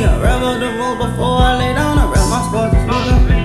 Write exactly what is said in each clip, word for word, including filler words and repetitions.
I rap up the rules before I lay down. I rap my scars to sleep.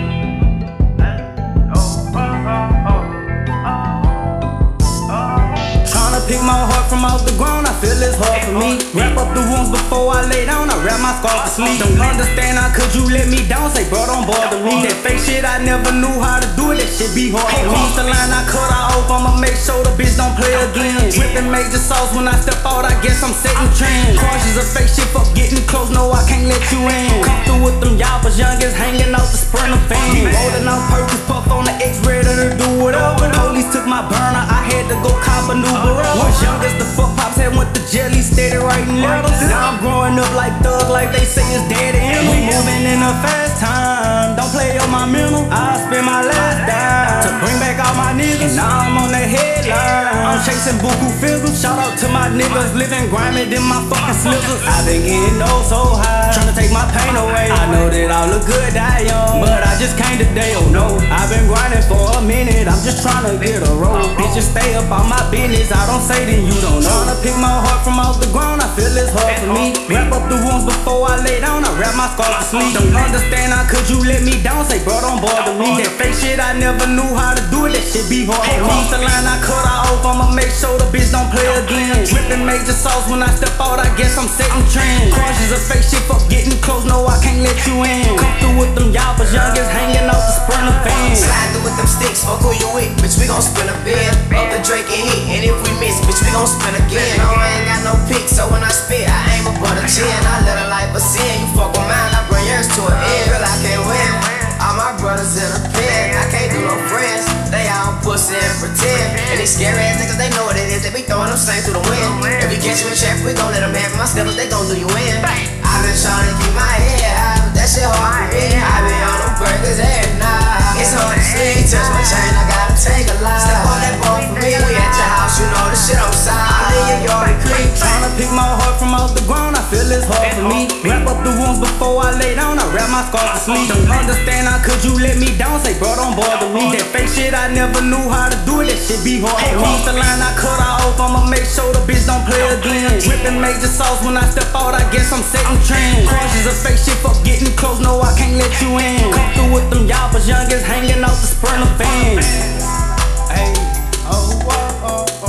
Pick my heart from off the ground, I feel it's hard for me. Wrap up the wounds before I lay down, I wrap my scars to sleep. Don't understand how could you let me down, say bro don't bother me. That fake shit I never knew how to do it, that shit be hard for me. The line I cut off, I'ma make sure the bitch don't play again. Whipping major sauce when I step out, I guess I'm setting trends. Cautious of fake shit, fuck getting close, no I can't let you in. Come through with them yappers, youngest hanging out the sprinter fan. Rolling out purpose, puff on the X, ready to do whatever. Police took my burner, I had to go cop a new Barella. Was young as the fuck pops had went to jelly, steady writing letters. Now I'm growing up like thug, like they say it's daddy. And we moving in a fast time. Don't play on my mental. I spend my last dime to bring back all my niggas. Now I'm on the headline. I'm chasing buku figures. Shout out to my niggas living grimy in my fucking slippers. I been getting oh so high, trying to take my pain away. I know that I look good, die young, but I just came today. Oh no, I've been grinding for a minute. I'm just trying to get a roll. Bitches stay up on my business. I don't say then you don't know. Tryna pick my heart from off the ground, I feel it's hard for me. Wrap up the wounds before I lay down, I wrap my scars to sleep. Don't understand how could you let me down, say bro don't bother me. That fake shit I never knew how to do it, that shit be hard for me. The line I cut off, I'ma make sure the bitch don't play again. Whipping major sauce when I step out, I guess I'm setting trends. Cautious of fake shit, fuck getting close, no I can't let you in. Come through with them yappers, youngest hanging out the sprinter fan. Slide through with them sticks, fuck who you with, bitch we gon' spin a bin. Up the Drake and hit, and if we miss, bitch we gon' spin again. No, I ain't got no pick, so when I spit, I aim up on the chin. I let a life a sin, you fuck with mine, I bring yours to an end. Girl, I can't win, all my brothers in a pen. I can't do no friends, they all pussy and pretend. And these scary ass niggas, they know what it is, they be throwing them same through the wind. If you catch me in check, we gon' let them have my schedule, they gon' do you in. I been trying to keep my head high, but that shit hard for me. I be on them burgers every night. It's hard to sleep, touch my chain, I gotta take a lie. Step on that ball for me, we at your house, you know the shit on side. I'm in your yard and creep. Tryna pick my heart from off the ground, I feel it's hard for me. Wrap up the wounds before I lay down, I wrap my scars to sleep. Don't understand how could you let me down, say bro don't bother me. That fake shit I never knew how to do it, that shit be hard for me. The line I cut off, I'ma make sure the bitch don't play again. Whipping major sauce when I step out, I guess I'm setting trends. Cautious of fake shit, fuck getting close, no I can't let you in. Come through with them yappers, youngest hanging out the sprinter fan. Hey, oh, oh, oh.